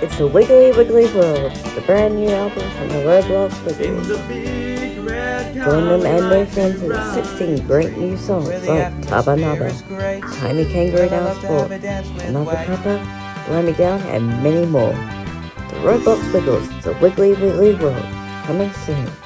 It's the Wiggly World, the brand new album from the Roblox Wiggly. Join them and their friends with 16 great new songs like Taba Naba, Tiny Kangaroo Down Sport, Another Cuppa, Blow Me Down, and many more. The Roblox Wiggles, the Wiggly World, coming soon.